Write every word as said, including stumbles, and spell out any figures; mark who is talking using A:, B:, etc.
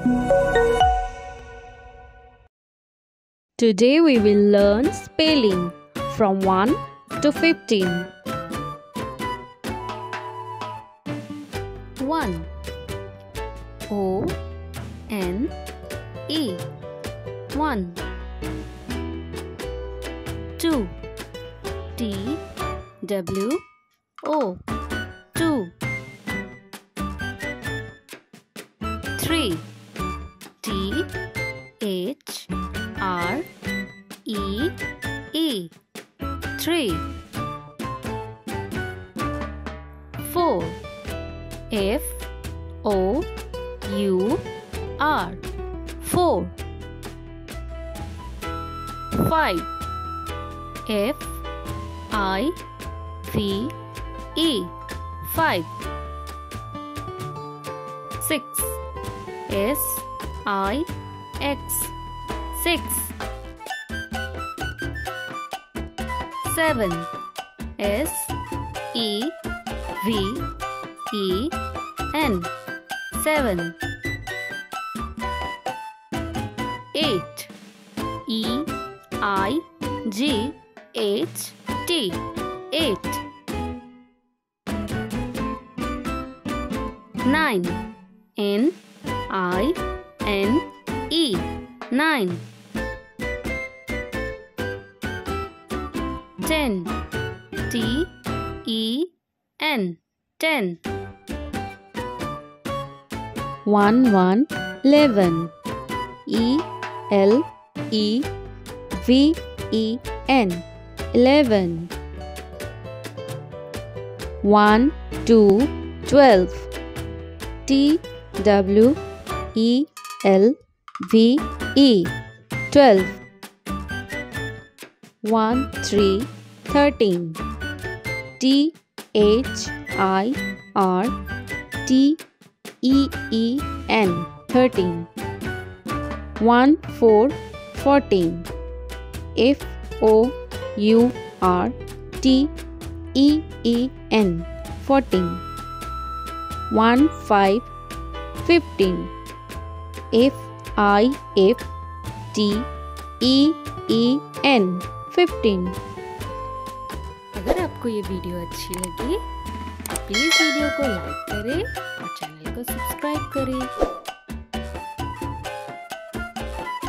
A: Today we will learn spelling from one to fifteen. one. O N E one. two. T W O two. three. T H R E E three. four. F O U R four. five. F I V E five. six. S I X six. seven. S E V E N seven. eight. E I G H T eight. nine. N I N E nine. ten. T E N ten. one one eleven. E L E V E N eleven. one two twelve. T W E L V E twelve. one three thirteen. T H I R T E E N thirteen. one four fourteen. F O U R T E E N fourteen. one five fifteen. F I F T E E N fifteen.
B: अगर आपको ये video अच्छी लगी please video को like करें और channel को subscribe करें।